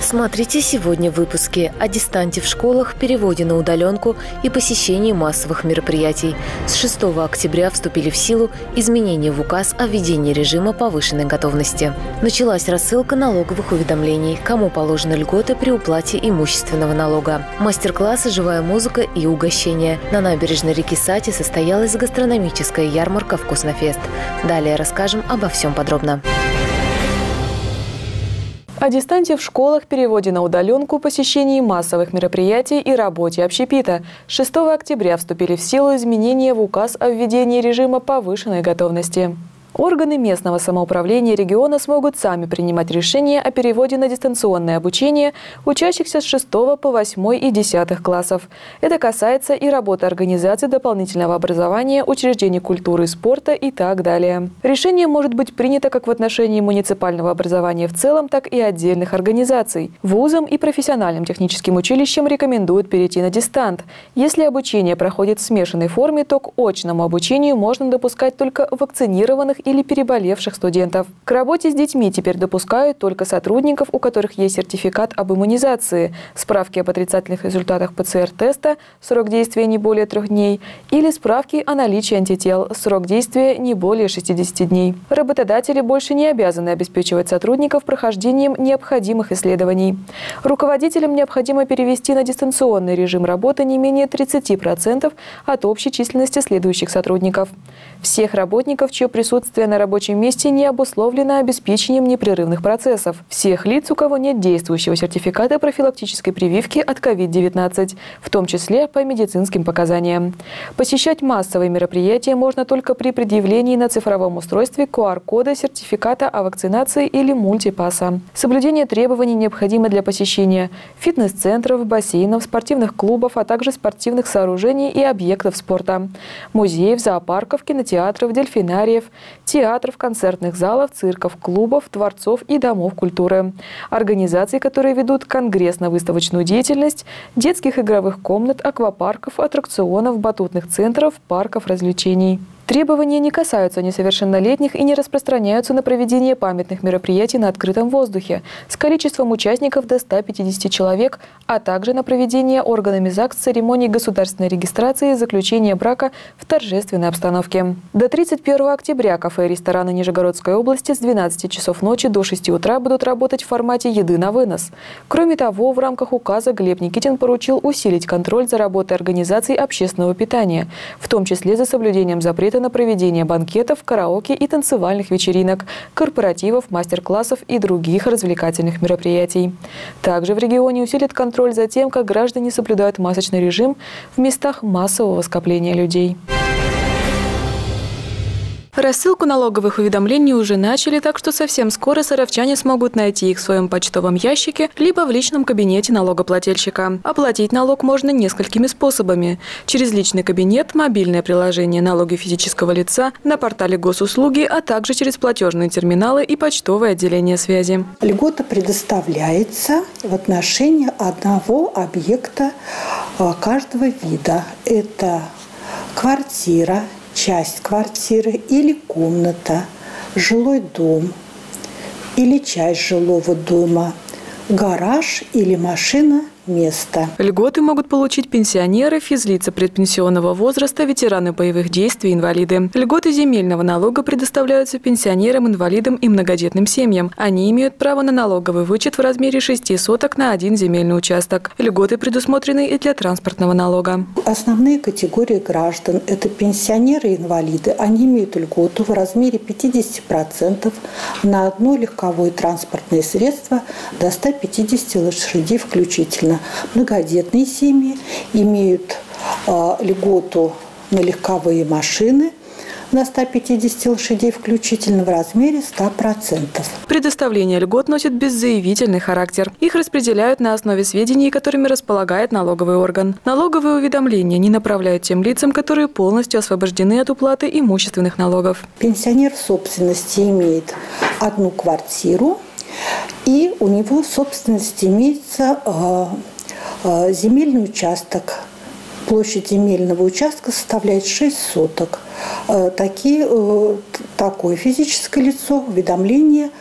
Смотрите сегодня в выпуске о дистанте в школах, переводе на удаленку и посещении массовых мероприятий. С 6 октября вступили в силу изменения в указ о введении режима повышенной готовности. Началась рассылка налоговых уведомлений, кому положены льготы при уплате имущественного налога. Мастер-классы, живая музыка и угощения. На набережной реки Сати состоялась гастрономическая ярмарка «Вкуснофест». Далее расскажем обо всем подробно. О дистанте в школах, переводе на удаленку, посещении массовых мероприятий и работе общепита. 6 октября вступили в силу изменения в указ о введении режима повышенной готовности. Органы местного самоуправления региона смогут сами принимать решения о переводе на дистанционное обучение учащихся с 6 по 8 и 10 классов. Это касается и работы организаций дополнительного образования, учреждений культуры и спорта и так далее. Решение может быть принято как в отношении муниципального образования в целом, так и отдельных организаций. Вузам и профессиональным техническим училищам рекомендуют перейти на дистант. Если обучение проходит в смешанной форме, то к очному обучению можно допускать только вакцинированных или переболевших студентов. К работе с детьми теперь допускают только сотрудников, у которых есть сертификат об иммунизации, справки об отрицательных результатах ПЦР-теста, срок действия не более 3 дней, или справки о наличии антител, срок действия не более 60 дней. Работодатели больше не обязаны обеспечивать сотрудников прохождением необходимых исследований. Руководителям необходимо перевести на дистанционный режим работы не менее 30% от общей численности следующих сотрудников. Всех работников, чье присутствие на рабочем месте не обусловлено обеспечением непрерывных процессов. Всех лиц, у кого нет действующего сертификата профилактической прививки от COVID-19, в том числе по медицинским показаниям. Посещать массовые мероприятия можно только при предъявлении на цифровом устройстве QR-кода сертификата о вакцинации или мультипасса. Соблюдение требований необходимо для посещения фитнес-центров, бассейнов, спортивных клубов, а также спортивных сооружений и объектов спорта, музеев, зоопарков, кинотеатров, дельфинариев, театров, концертных залов, цирков, клубов, дворцов и домов культуры. Организаций, которые ведут конгрессно-выставочную деятельность, детских игровых комнат, аквапарков, аттракционов, батутных центров, парков развлечений. Требования не касаются несовершеннолетних и не распространяются на проведение памятных мероприятий на открытом воздухе с количеством участников до 150 человек, а также на проведение органами ЗАГС церемоний государственной регистрации и заключения брака в торжественной обстановке. До 31 октября кафе и рестораны Нижегородской области с 12 часов ночи до 6 утра будут работать в формате еды на вынос. Кроме того, в рамках указа Глеб Никитин поручил усилить контроль за работой организаций общественного питания, в том числе за соблюдением запрета на проведение банкетов, караоке и танцевальных вечеринок, корпоративов, мастер-классов и других развлекательных мероприятий. Также в регионе усилит контроль за тем, как граждане соблюдают масочный режим в местах массового скопления людей. Рассылку налоговых уведомлений уже начали, так что совсем скоро саровчане смогут найти их в своем почтовом ящике либо в личном кабинете налогоплательщика. Оплатить налог можно несколькими способами. Через личный кабинет, мобильное приложение «Налоги физического лица», на портале госуслуги, а также через платежные терминалы и почтовое отделение связи. Льгота предоставляется в отношении одного объекта каждого вида. Это квартира, часть квартиры или комната, жилой дом или часть жилого дома, гараж или машина, место. Льготы могут получить пенсионеры, физлица предпенсионного возраста, ветераны боевых действий, инвалиды. Льготы земельного налога предоставляются пенсионерам, инвалидам и многодетным семьям. Они имеют право на налоговый вычет в размере 6 соток на 1 земельный участок. Льготы предусмотрены и для транспортного налога. Основные категории граждан – это пенсионеры и инвалиды. Они имеют льготу в размере 50% на одно легковое транспортное средство до 150 лошадей включительно. Многодетные семьи имеют льготу на легковые машины на 150 лошадей включительно в размере 100%. Предоставление льгот носит беззаявительный характер. Их распределяют на основе сведений, которыми располагает налоговый орган. Налоговые уведомления не направляют тем лицам, которые полностью освобождены от уплаты имущественных налогов. Пенсионер в собственности имеет одну квартиру, и у него в собственности имеется земельный участок. Площадь земельного участка составляет 6 соток. Такое физическое лицо уведомление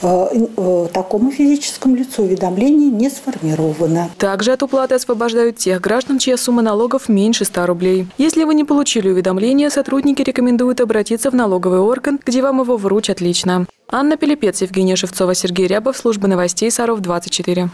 такому физическому лицу уведомление не сформировано. Также от уплаты освобождают тех граждан, чья сумма налогов меньше 100 рублей. Если вы не получили уведомление, сотрудники рекомендуют обратиться в налоговый орган, где вам его вручат лично. Анна Пилипец, Евгения Шевцова, Сергей Рябов, служба новостей Саров 24.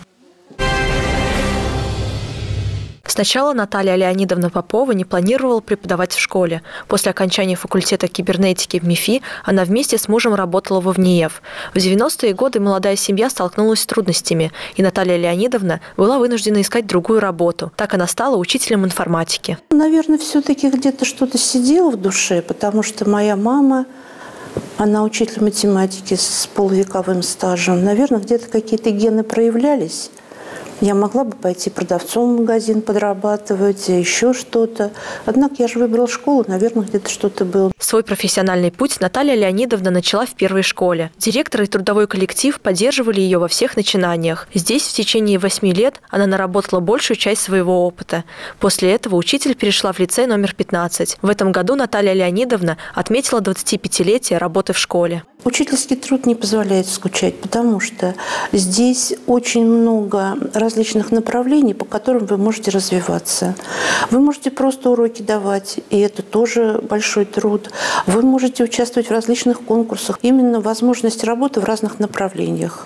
Сначала Наталья Леонидовна Попова не планировала преподавать в школе. После окончания факультета кибернетики в МИФИ она вместе с мужем работала во ВНИЭФ. В 90-е годы молодая семья столкнулась с трудностями, и Наталья Леонидовна была вынуждена искать другую работу. Так она стала учителем информатики. Наверное, все-таки где-то что-то сидело в душе, потому что моя мама, она учитель математики с полувековым стажем. Наверное, где-то какие-то гены проявлялись. Я могла бы пойти продавцом в магазин подрабатывать, еще что-то. Однако я же выбрала школу, наверное, где-то что-то было. Свой профессиональный путь Наталья Леонидовна начала в первой школе. Директор и трудовой коллектив поддерживали ее во всех начинаниях. Здесь в течение 8 лет она наработала большую часть своего опыта. После этого учитель перешла в лицей номер 15. В этом году Наталья Леонидовна отметила 25-летие работы в школе. Учительский труд не позволяет скучать, потому что здесь очень много различных направлений, по которым вы можете развиваться. Вы можете просто уроки давать, и это тоже большой труд. Вы можете участвовать в различных конкурсах. Именно возможность работы в разных направлениях.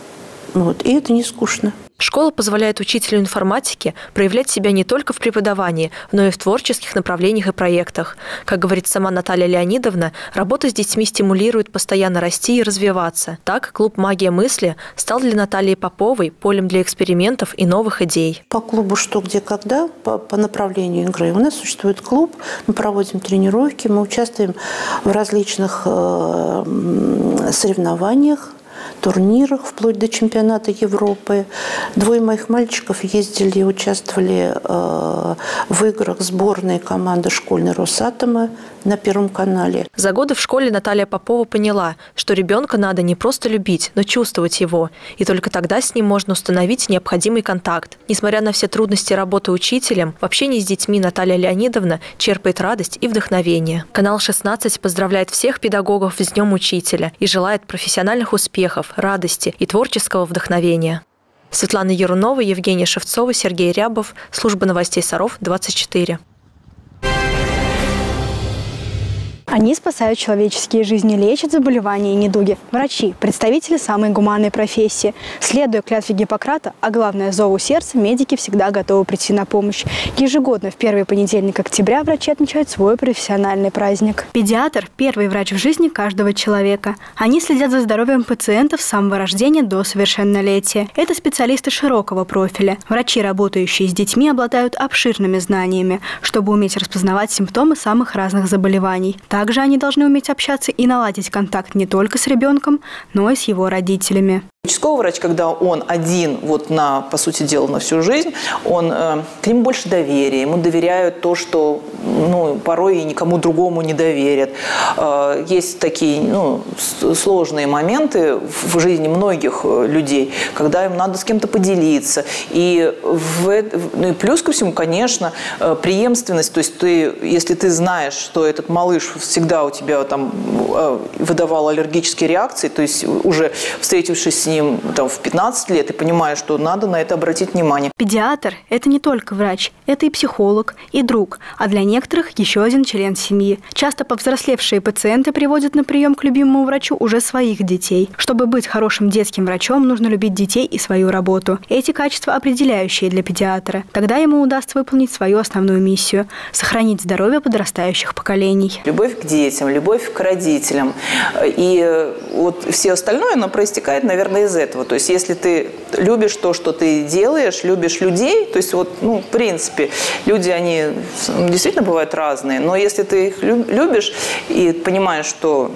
И это не скучно. Школа позволяет учителю информатики проявлять себя не только в преподавании, но и в творческих направлениях и проектах. Как говорит сама Наталья Леонидовна, работа с детьми стимулирует постоянно расти и развиваться. Так, клуб «Магия мысли» стал для Натальи Поповой полем для экспериментов и новых идей. По клубу «Что, где, когда» по направлению игры у нас существует клуб, мы проводим тренировки, мы участвуем в различных соревнованиях, турнирах, вплоть до чемпионата Европы. 2 моих мальчиков ездили и участвовали в играх сборной команды школьной Росатома на Первом канале. За годы в школе Наталья Попова поняла, что ребенка надо не просто любить, но чувствовать его. И только тогда с ним можно установить необходимый контакт. Несмотря на все трудности работы учителем, в общении с детьми Наталья Леонидовна черпает радость и вдохновение. Канал 16 поздравляет всех педагогов с Днем Учителя и желает профессиональных успехов, радости и творческого вдохновения. Светлана Ярунова, Евгения Шевцова, Сергей Рябов, служба новостей Саров 24. Они спасают человеческие жизни, лечат заболевания и недуги. Врачи – представители самой гуманной профессии. Следуя клятве Гиппократа, а главное – зову сердца, медики всегда готовы прийти на помощь. Ежегодно в первый понедельник октября врачи отмечают свой профессиональный праздник. Педиатр – первый врач в жизни каждого человека. Они следят за здоровьем пациентов с самого рождения до совершеннолетия. Это специалисты широкого профиля. Врачи, работающие с детьми, обладают обширными знаниями, чтобы уметь распознавать симптомы самых разных заболеваний. Также они должны уметь общаться и наладить контакт не только с ребенком, но и с его родителями. Участковый врач, когда он один, по сути дела, на всю жизнь, к нему больше доверия. Ему доверяют то, что порой и никому другому не доверят. Есть такие сложные моменты в жизни многих людей, когда им надо с кем-то поделиться. И плюс ко всему, конечно, преемственность. То есть если ты знаешь, что этот малыш всегда у тебя выдавал аллергические реакции, то есть уже встретившись с ним в 15 лет и понимаешь, что надо на это обратить внимание. Педиатр – это не только врач, это и психолог, и друг, а для некоторых еще один член семьи. Часто повзрослевшие пациенты приводят на прием к любимому врачу уже своих детей. Чтобы быть хорошим детским врачом, нужно любить детей и свою работу. Эти качества определяющие для педиатра. Тогда ему удастся выполнить свою основную миссию – сохранить здоровье подрастающих поколений. Любовь к детям, любовь к родителям. И все остальное, оно проистекает, наверное, из этого. То есть, если ты любишь то, что ты делаешь, любишь людей, то есть, в принципе, люди, они действительно бывают разные, но если ты их любишь и понимаешь, что,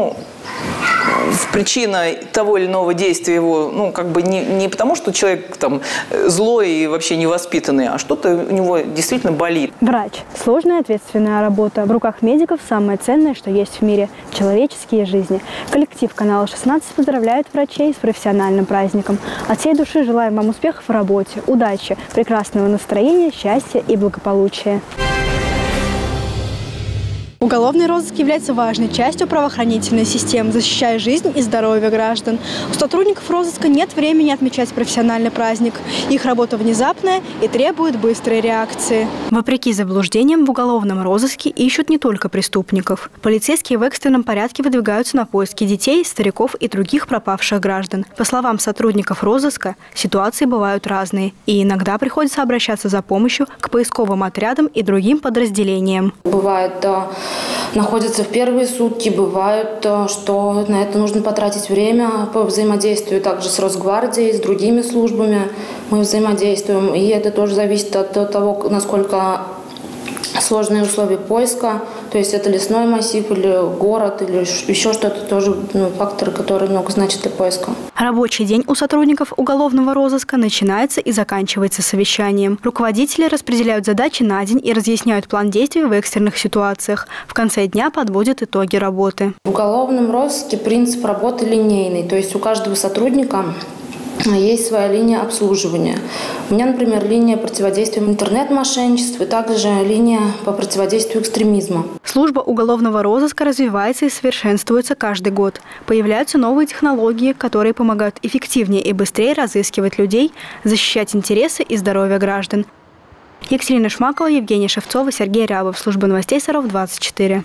причина того или иного действия его, не потому, что человек злой и вообще невоспитанный, а что-то у него действительно болит. Врач – сложная, ответственная работа. В руках медиков самое ценное, что есть в мире – человеческие жизни. Коллектив канала 16 поздравляет врачей с профессиональным праздником. От всей души желаем вам успехов в работе, удачи, прекрасного настроения, счастья и благополучия. У Уголовный розыск является важной частью правоохранительной системы, защищая жизнь и здоровье граждан. У сотрудников розыска нет времени отмечать профессиональный праздник. Их работа внезапная и требует быстрой реакции. Вопреки заблуждениям, в уголовном розыске ищут не только преступников. Полицейские в экстренном порядке выдвигаются на поиски детей, стариков и других пропавших граждан. По словам сотрудников розыска, ситуации бывают разные, и иногда приходится обращаться за помощью к поисковым отрядам и другим подразделениям. Бывает, находятся в первые сутки, бывает, что на это нужно потратить время по взаимодействию также с Росгвардией, с другими службами мы взаимодействуем. И это тоже зависит от того, насколько сложные условия поиска, то есть это лесной массив или город, или еще что-то, тоже факторы, которые много значат для поиска. Рабочий день у сотрудников уголовного розыска начинается и заканчивается совещанием. Руководители распределяют задачи на день и разъясняют план действий в экстренных ситуациях. В конце дня подводят итоги работы. В уголовном розыске принцип работы линейный, то есть у каждого сотрудника есть своя линия обслуживания. У меня, например, линия противодействия интернет-мошенничеству и также линия по противодействию экстремизму. Служба уголовного розыска развивается и совершенствуется каждый год. Появляются новые технологии, которые помогают эффективнее и быстрее разыскивать людей, защищать интересы и здоровье граждан. Екатерина Шмакова, Евгения Шевцова, Сергей Рябов. Служба новостей Саров 24.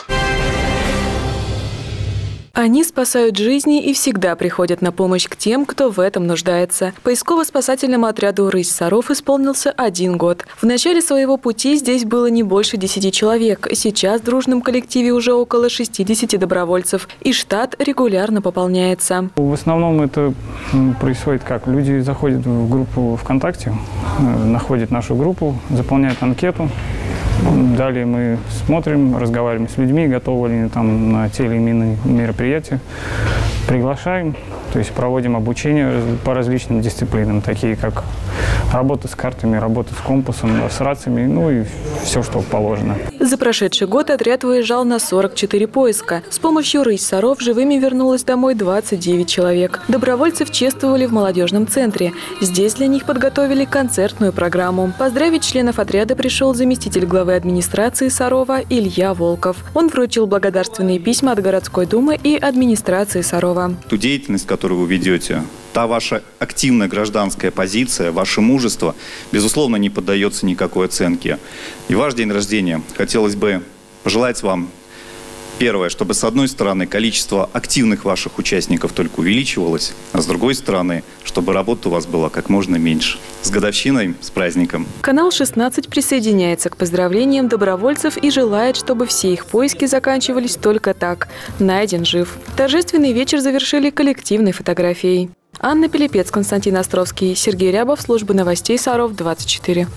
Они спасают жизни и всегда приходят на помощь к тем, кто в этом нуждается. Поисково-спасательному отряду «Рысь Саров» исполнился 1 год. В начале своего пути здесь было не больше 10 человек. Сейчас в дружном коллективе уже около 60 добровольцев. И штат регулярно пополняется. В основном это происходит как? Люди заходят в группу ВКонтакте, находят нашу группу, заполняют анкету. Далее мы смотрим, разговариваем с людьми, готовы ли они там на те или иные мероприятия. Приглашаем, то есть проводим обучение по различным дисциплинам, такие как работа с картами, работа с компасом, с рациями, ну и все, что положено. За прошедший год отряд выезжал на 44 поиска. С помощью «Рысь Саров» живыми вернулось домой 29 человек. Добровольцев чествовали в молодежном центре. Здесь для них подготовили концертную программу. Поздравить членов отряда пришел заместитель главы администрации Сарова Илья Волков. Он вручил благодарственные письма от городской думы и администрации Сарова. Ту деятельность, которую вы ведете, та ваша активная гражданская позиция, ваше мужество, безусловно, не поддается никакой оценке. И ваш день рождения хотелось бы пожелать вам, первое, чтобы с одной стороны количество активных ваших участников только увеличивалось, а с другой стороны, чтобы работа у вас была как можно меньше. С годовщиной, с праздником. Канал 16 присоединяется к поздравлениям добровольцев и желает, чтобы все их поиски заканчивались только так. Найден жив. Торжественный вечер завершили коллективной фотографией. Анна Пилипец, Константин Островский, Сергей Рябов, служба новостей Саров 24.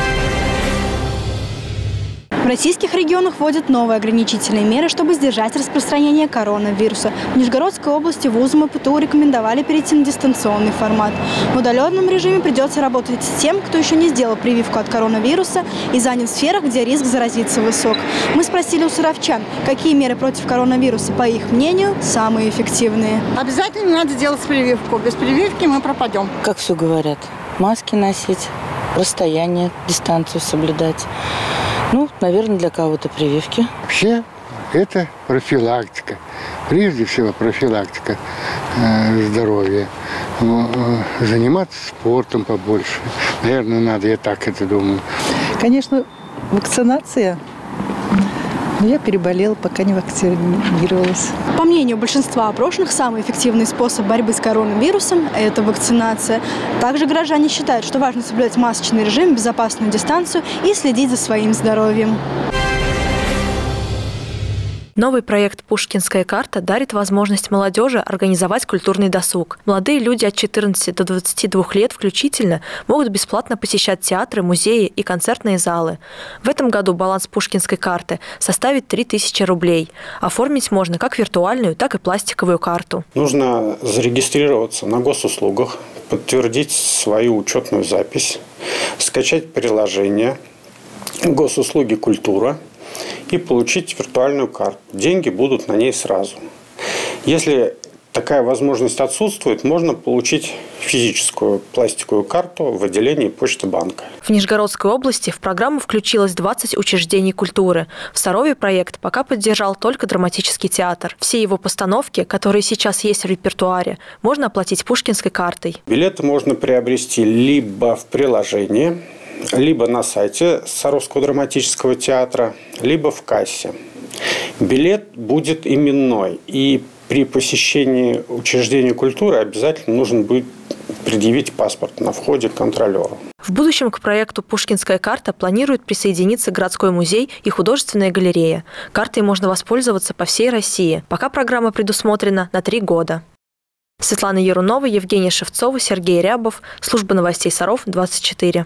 В российских регионах вводят новые ограничительные меры, чтобы сдержать распространение коронавируса. В Нижегородской области вузам и ПТУ рекомендовали перейти на дистанционный формат. В удаленном режиме придется работать с тем, кто еще не сделал прививку от коронавируса и занят в сферах, где риск заразиться высок. Мы спросили у саровчан, какие меры против коронавируса, по их мнению, самые эффективные. Обязательно надо делать прививку. Без прививки мы пропадем. Как все говорят, маски носить, расстояние, дистанцию соблюдать. Ну, наверное, для кого-то прививки. Вообще, это профилактика. Прежде всего, профилактика здоровья. Заниматься спортом побольше. Наверное, надо, я так это думаю. Конечно, вакцинация. Но я переболела, пока не вакцинировалась. По мнению большинства опрошенных, самый эффективный способ борьбы с коронавирусом – это вакцинация. Также граждане считают, что важно соблюдать масочный режим, безопасную дистанцию и следить за своим здоровьем. Новый проект «Пушкинская карта» дарит возможность молодежи организовать культурный досуг. Молодые люди от 14 до 22 лет включительно могут бесплатно посещать театры, музеи и концертные залы. В этом году баланс «Пушкинской карты» составит 3000 рублей. Оформить можно как виртуальную, так и пластиковую карту. Нужно зарегистрироваться на госуслугах, подтвердить свою учетную запись, скачать приложение «Госуслуги культура» и получить виртуальную карту. Деньги будут на ней сразу. Если такая возможность отсутствует, можно получить физическую пластиковую карту в отделении Почты банка. В Нижегородской области в программу включилось 20 учреждений культуры. В Сарове проект пока поддержал только драматический театр. Все его постановки, которые сейчас есть в репертуаре, можно оплатить пушкинской картой. Билеты можно приобрести либо в приложении, либо на сайте Саровского драматического театра, либо в кассе. Билет будет именной, и при посещении учреждения культуры обязательно нужно будет предъявить паспорт на входе к контролеру. В будущем к проекту «Пушкинская карта» планирует присоединиться городской музей и художественная галерея. Картой можно воспользоваться по всей России. Пока программа предусмотрена на 3 года. Светлана Ярунова, Евгения Шевцова, Сергей Рябов. Служба новостей Саров, 24.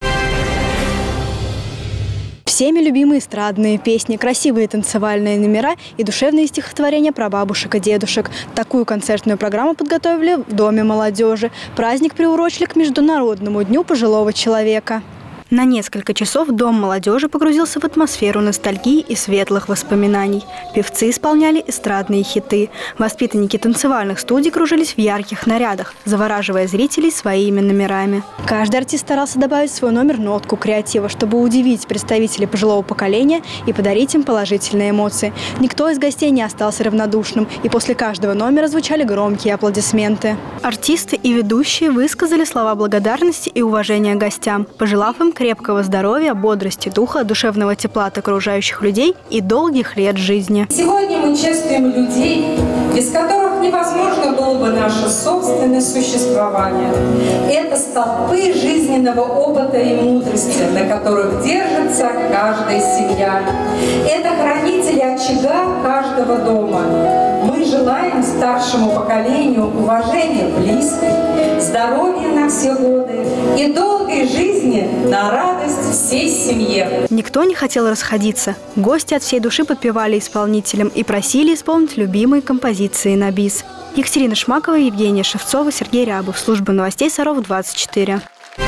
Всеми любимые эстрадные песни, красивые танцевальные номера и душевные стихотворения про бабушек и дедушек. Такую концертную программу подготовили в Доме молодежи. Праздник приурочили к Международному дню пожилого человека. На несколько часов Дом молодежи погрузился в атмосферу ностальгии и светлых воспоминаний. Певцы исполняли эстрадные хиты. Воспитанники танцевальных студий кружились в ярких нарядах, завораживая зрителей своими номерами. Каждый артист старался добавить в свой номер нотку креатива, чтобы удивить представителей пожилого поколения и подарить им положительные эмоции. Никто из гостей не остался равнодушным, и после каждого номера звучали громкие аплодисменты. Артисты и ведущие высказали слова благодарности и уважения гостям, пожелав им крепкого здоровья, бодрости духа, душевного тепла от окружающих людей и долгих лет жизни. Сегодня мы чествуем людей, без которых невозможно было бы наше собственное существование. Это столпы жизненного опыта и мудрости, на которых держится каждая семья. Это хранители очага каждого дома. Мы желаем старшему поколению уважения близких, здоровья на все годы и долгой жизни на радость всей семье. Никто не хотел расходиться. Гости от всей души подпевали исполнителям и просили исполнить любимые композиции на бис. Екатерина Шмакова, Евгения Шевцова, Сергей Рябов. Служба новостей Саров, 24.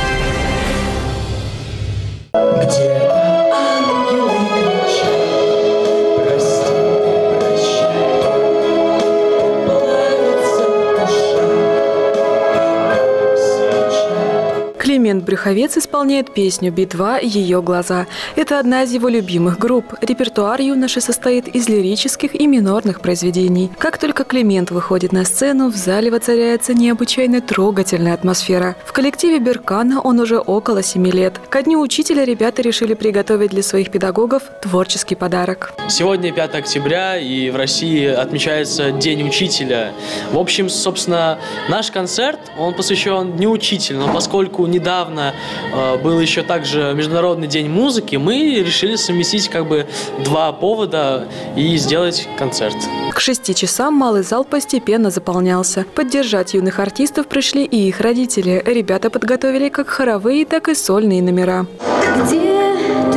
Климент Брюховец исполняет песню «Би-2. Ее глаза». Это одна из его любимых групп. Репертуар юноши состоит из лирических и минорных произведений. Как только Климент выходит на сцену, в зале воцаряется необычайно трогательная атмосфера. В коллективе Беркана он уже около 7 лет. Ко дню учителя ребята решили приготовить для своих педагогов творческий подарок. Сегодня 5 октября, и в России отмечается День учителя. В общем, собственно, наш концерт, он посвящен Дню учителя, но поскольку недавно был еще также Международный день музыки, мы решили совместить как бы 2 повода и сделать концерт. К 6 часам малый зал постепенно заполнялся. Поддержать юных артистов пришли и их родители. Ребята подготовили как хоровые, так и сольные номера. Где ты,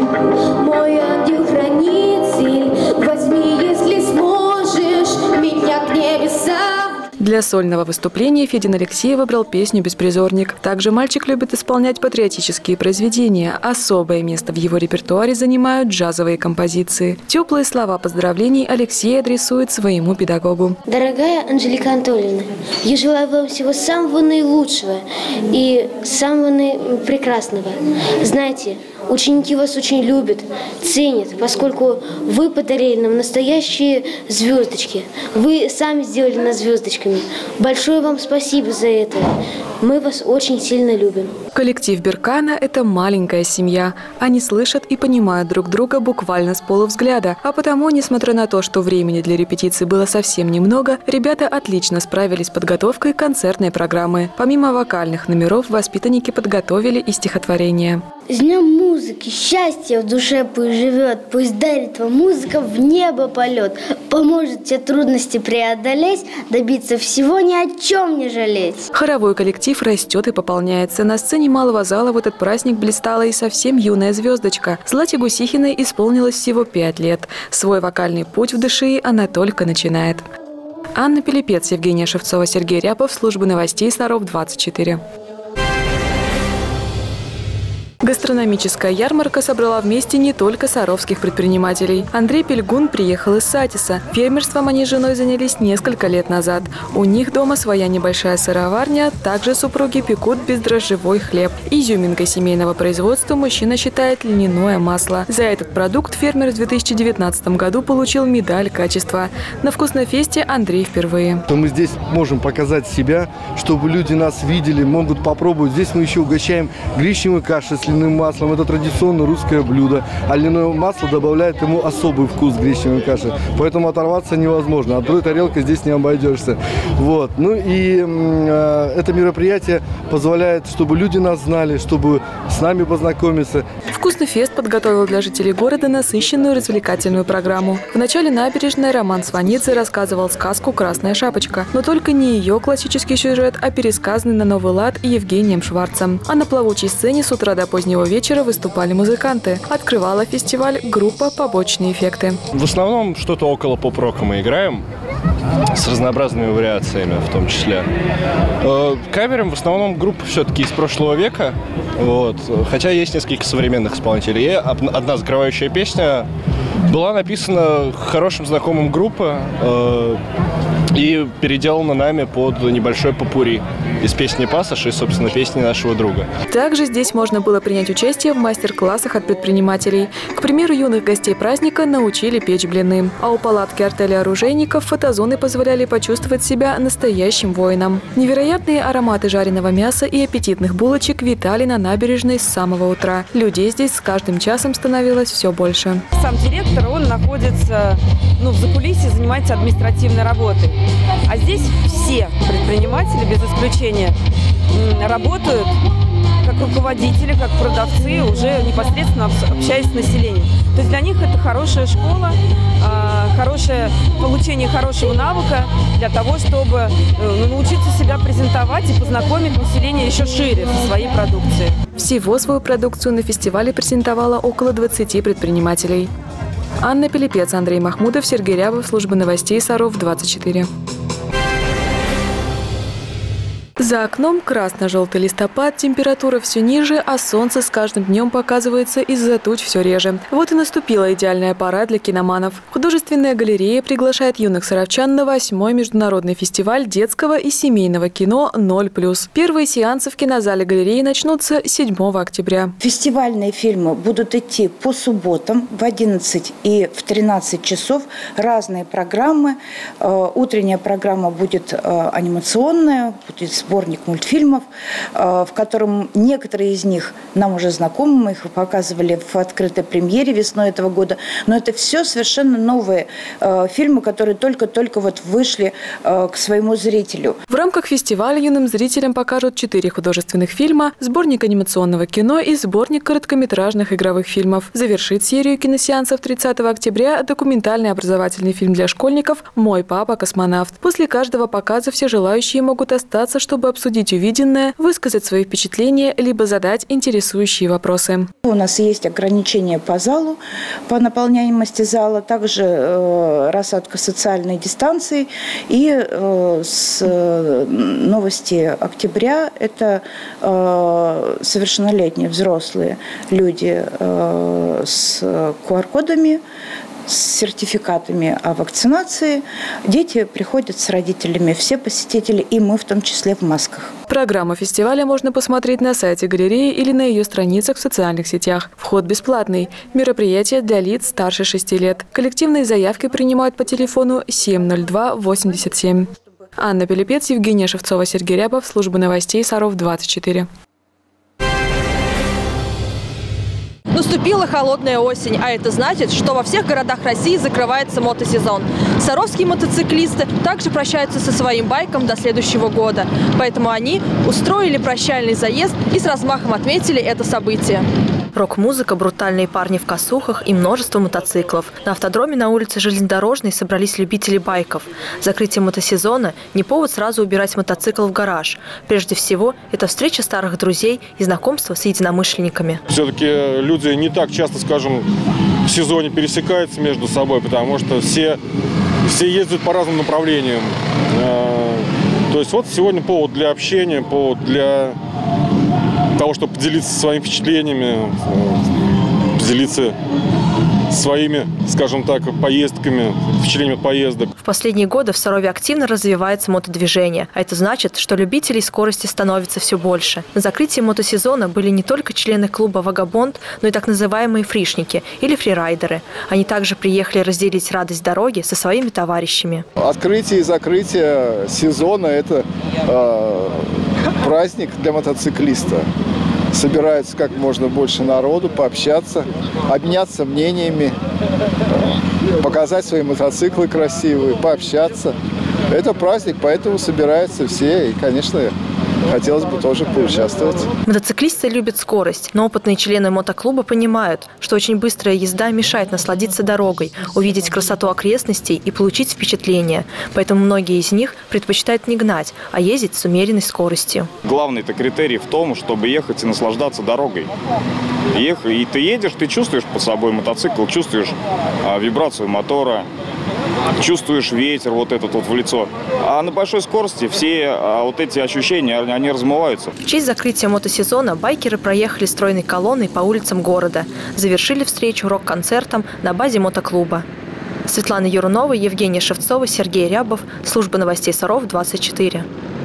мой ангел-хранитель? Возьми, если сможешь, меня к небесам. Для сольного выступления Федин Алексей выбрал песню «Беспризорник». Также мальчик любит исполнять патриотические произведения. Особое место в его репертуаре занимают джазовые композиции. Теплые слова поздравлений Алексей адресует своему педагогу. Дорогая Анжелика Анатольевна, я желаю вам всего самого наилучшего и самого прекрасного. Знаете, ученики вас очень любят, ценят, поскольку вы подарили нам настоящие звездочки. Вы сами сделали нас звездочками. Большое вам спасибо за это. Мы вас очень сильно любим. Коллектив Беркана – это маленькая семья. Они слышат и понимают друг друга буквально с полувзгляда. А потому, несмотря на то, что времени для репетиции было совсем немного, ребята отлично справились с подготовкой концертной программы. Помимо вокальных номеров, воспитанники подготовили и стихотворения. С днем музыки, счастье в душе пусть живет, пусть дарит вам музыка в небо полет, поможет все трудности преодолеть, добиться всего, ни о чем не жалеть. Хоровой коллектив растет и пополняется. На сцене малого зала в этот праздник блистала и совсем юная звездочка. Злате Гусихиной исполнилось всего 5 лет. Свой вокальный путь в ДШИ она только начинает. Анна Пилипец, Евгения Шевцова, Сергей Рябов. Служба новостей Саров, 24. Гастрономическая ярмарка собрала вместе не только саровских предпринимателей. Андрей Пельгун приехал из Сатиса. Фермерством они с женой занялись несколько лет назад. У них дома своя небольшая сыроварня, также супруги пекут бездрожжевой хлеб. Изюминкой семейного производства мужчина считает льняное масло. За этот продукт фермер в 2019 году получил медаль качества. На вкуснофесте Андрей впервые. Мы здесь можем показать себя, чтобы люди нас видели, могут попробовать. Здесь мы еще угощаем гречневой кашей с льняным маслом. Это традиционное русское блюдо. А льняное масло добавляет ему особый вкус гречневой каши. Поэтому оторваться невозможно. От другой тарелкой здесь не обойдешься. Вот. Ну и это мероприятие позволяет, чтобы люди нас знали, чтобы с нами познакомиться. Вкуснофест подготовил для жителей города насыщенную развлекательную программу. В начале набережной Роман Сванидзе рассказывал сказку «Красная шапочка». Но только не ее классический сюжет, а пересказанный на новый лад Евгением Шварцем. А на плавучей сцене с утра до позднего вечера выступали музыканты. Открывала фестиваль группа «Побочные эффекты». В основном что-то около поп-рока мы играем, с разнообразными вариациями в том числе. Каверим в основном группы все-таки из прошлого века, вот. Хотя есть несколько современных исполнителей. И одна закрывающая песня была написана хорошим знакомым группы и переделана нами под небольшой попурри из песни «Пассаж» и, собственно, песни нашего друга. Также здесь можно было принять участие в мастер-классах от предпринимателей. К примеру, юных гостей праздника научили печь блины. А у палатки артели оружейников фотозоны позволяли почувствовать себя настоящим воином. Невероятные ароматы жареного мяса и аппетитных булочек витали на набережной с самого утра. Людей здесь с каждым часом становилось все больше. Сам директор, он находится в закулисье, занимается административной работой. А здесь все предприниматели, без исключения, работают как руководители, как продавцы, уже непосредственно общаясь с населением. То есть для них это хорошая школа, хорошее получение хорошего навыка для того, чтобы научиться себя презентовать и познакомить население еще шире со своей продукцией. Всего свою продукцию на фестивале презентовало около 20 предпринимателей. Анна Пилипец, Андрей Махмудов, Сергей Рябов, служба новостей Саров 24. За окном красно-желтый листопад, температура все ниже, а солнце с каждым днем показывается из-за туч все реже. Вот и наступила идеальная пора для киноманов. Художественная галерея приглашает юных саровчан на 8-й международный фестиваль детского и семейного кино «0+». Первые сеансы в кинозале галереи начнутся 7 октября. Фестивальные фильмы будут идти по субботам в 11 и в 13 часов. Разные программы. Утренняя программа будет анимационная, будет сборник мультфильмов, в котором некоторые из них нам уже знакомы, мы их показывали в открытой премьере весной этого года, но это все совершенно новые фильмы, которые только-только вышли к своему зрителю. В рамках фестиваля юным зрителям покажут 4 художественных фильма, сборник анимационного кино и сборник короткометражных игровых фильмов. Завершит серию киносеансов 30 октября документальный образовательный фильм для школьников «Мой папа космонавт». После каждого показа все желающие могут остаться, чтобы обсудить увиденное, высказать свои впечатления, либо задать интересующие вопросы. У нас есть ограничения по залу, по наполняемости зала, также рассадка социальной дистанции. И с новости октября это совершеннолетние взрослые люди с QR-кодами, с сертификатами о вакцинации. Дети приходят с родителями, все посетители, и мы в том числе в масках. Программу фестиваля можно посмотреть на сайте галереи или на ее страницах в социальных сетях. Вход бесплатный. Мероприятие для лиц старше 6 лет. Коллективные заявки принимают по телефону 702-87. Анна Пилипец, Евгения Шевцова, Сергей Рябов, служба новостей Саров 24. Наступила холодная осень, а это значит, что во всех городах России закрывается мотосезон. Саровские мотоциклисты также прощаются со своим байком до следующего года. Поэтому они устроили прощальный заезд и с размахом отметили это событие. Рок-музыка, брутальные парни в косухах и множество мотоциклов. На автодроме на улице Железнодорожной собрались любители байков. Закрытие мотосезона – не повод сразу убирать мотоцикл в гараж. Прежде всего, это встреча старых друзей и знакомство с единомышленниками. Все-таки люди не так часто, скажем, в сезоне пересекаются между собой, потому что все ездят по разным направлениям. То есть вот сегодня повод для общения, повод для того, чтобы поделиться своими впечатлениями, поделиться своими, скажем так, поездками, впечатлениями от поездок. В последние годы в Сарове активно развивается мотодвижение. А это значит, что любителей скорости становится все больше. На закрытии мотосезона были не только члены клуба «Вагабонд», но и так называемые фришники или фрирайдеры. Они также приехали разделить радость дороги со своими товарищами. Открытие и закрытие сезона – это праздник для мотоциклиста. Собирается как можно больше народу, пообщаться, обменяться мнениями, показать свои мотоциклы красивые, пообщаться. Это праздник, поэтому собираются все. И, конечно, хотелось бы тоже поучаствовать. Мотоциклисты любят скорость, но опытные члены мотоклуба понимают, что очень быстрая езда мешает насладиться дорогой, увидеть красоту окрестностей и получить впечатление. Поэтому многие из них предпочитают не гнать, а ездить с умеренной скоростью. Главный-то критерий в том, чтобы ехать и наслаждаться дорогой. И ты едешь, ты чувствуешь под собой мотоцикл, чувствуешь вибрацию мотора, чувствуешь ветер вот этот вот в лицо. А на большой скорости все вот эти ощущения, они размываются. В честь закрытия мотосезона байкеры проехали стройной колонной по улицам города. Завершили встречу рок-концертом на базе мотоклуба. Светлана Юрунова, Евгения Шевцова, Сергей Рябов. Служба новостей Саров, 24.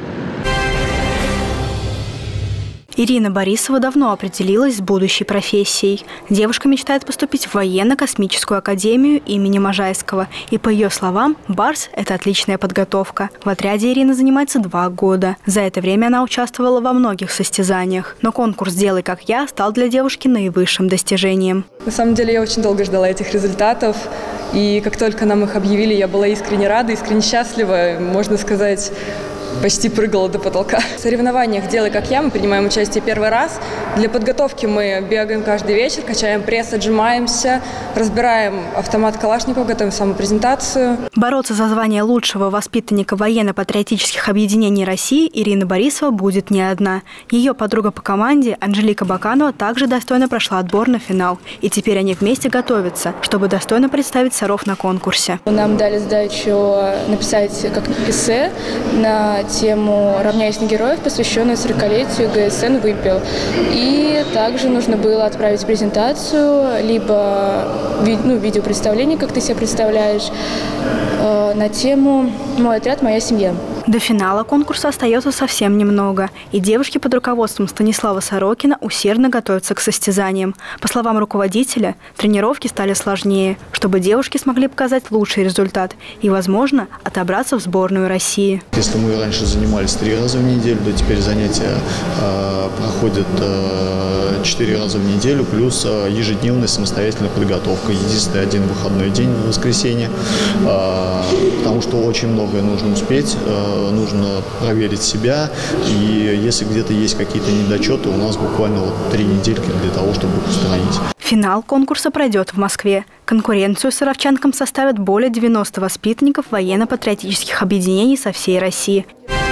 Ирина Борисова давно определилась с будущей профессией. Девушка мечтает поступить в военно-космическую академию имени Можайского. И по ее словам, БАРС – это отличная подготовка. В отряде Ирина занимается 2 года. За это время она участвовала во многих состязаниях. Но конкурс «Делай как я» стал для девушки наивысшим достижением. На самом деле я очень долго ждала этих результатов. И как только нам их объявили, я была искренне рада, искренне счастлива. Можно сказать, почти прыгала до потолка. В соревнованиях «Делай как я» мы принимаем участие первый раз. Для подготовки мы бегаем каждый вечер, качаем пресс, отжимаемся, разбираем автомат Калашникова, готовим самопрезентацию. Бороться за звание лучшего воспитанника военно-патриотических объединений России Ирина Борисова будет не одна. Ее подруга по команде Анжелика Баканова также достойно прошла отбор на финал. И теперь они вместе готовятся, чтобы достойно представить Саров на конкурсе. Нам дали задачу написать как эссе на тему «Равняясь на героев», посвященную 40-летию ГСН «Выпил». И также нужно было отправить презентацию, либо видеопредставление, как ты себя представляешь, на тему «Мой отряд, моя семья». До финала конкурса остается совсем немного, и девушки под руководством Станислава Сорокина усердно готовятся к состязаниям. По словам руководителя, тренировки стали сложнее, чтобы девушки смогли показать лучший результат и, возможно, отобраться в сборную России. Если мы раньше занимались 3 раза в неделю, то теперь занятия проходят 4 раза в неделю, плюс ежедневная самостоятельная подготовка. Единственный один выходной день в воскресенье, потому что очень многое нужно успеть. Нужно проверить себя, и если где-то есть какие-то недочеты, у нас буквально 3 недельки для того, чтобы их устранить. Финал конкурса пройдет в Москве. Конкуренцию саровчанкам составят более 90 воспитанников военно-патриотических объединений со всей России.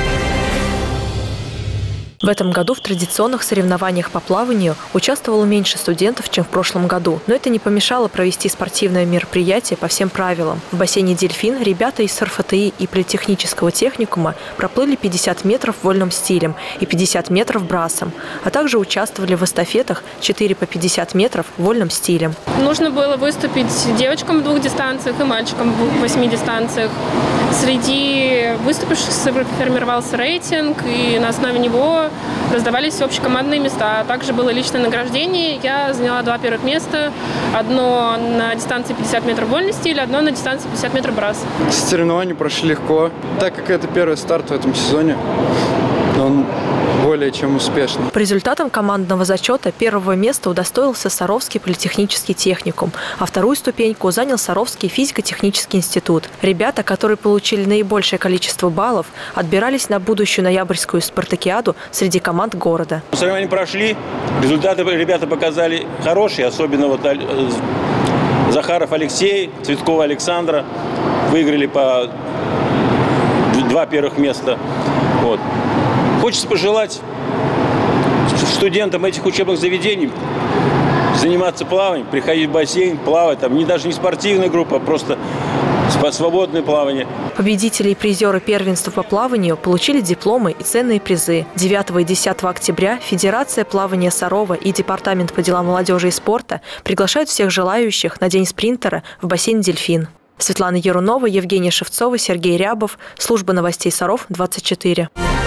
В этом году в традиционных соревнованиях по плаванию участвовало меньше студентов, чем в прошлом году. Но это не помешало провести спортивное мероприятие по всем правилам. В бассейне «Дельфин» ребята из РФТИ и политехнического техникума проплыли 50 метров вольным стилем и 50 метров брасом, а также участвовали в эстафетах 4 по 50 метров вольным стилем. Нужно было выступить девочкам в 2 дистанциях и мальчикам в 8 дистанциях. Среди выступивших сформировался рейтинг, и на основе него раздавались общекомандные места. Также было личное награждение. Я заняла 2 первых места. Одно на дистанции 50 метров вольный стиль, одно на дистанции 50 метров брас. Соревнования прошли легко. Так как это первый старт в этом сезоне, он более чем успешный. По результатам командного зачета 1-го места удостоился Саровский политехнический техникум, а 2-ю ступеньку занял Саровский физико-технический институт. Ребята, которые получили наибольшее количество баллов, отбирались на будущую ноябрьскую спартакиаду среди команд города. Соревнования прошли, результаты ребята показали хорошие, особенно вот Захаров Алексей, Цветкова Александра выиграли по 2 первых места. Вот. Хочется пожелать студентам этих учебных заведений заниматься плаванием, приходить в бассейн, плавать. Там даже не спортивная группа, а просто свободное плавание. Победители и призеры первенства по плаванию получили дипломы и ценные призы. 9 и 10 октября Федерация плавания Сарова и Департамент по делам молодежи и спорта приглашают всех желающих на День спринтера в бассейн «Дельфин». Светлана Ярунова, Евгения Шевцова, Сергей Рябов. Служба новостей Саров, 24.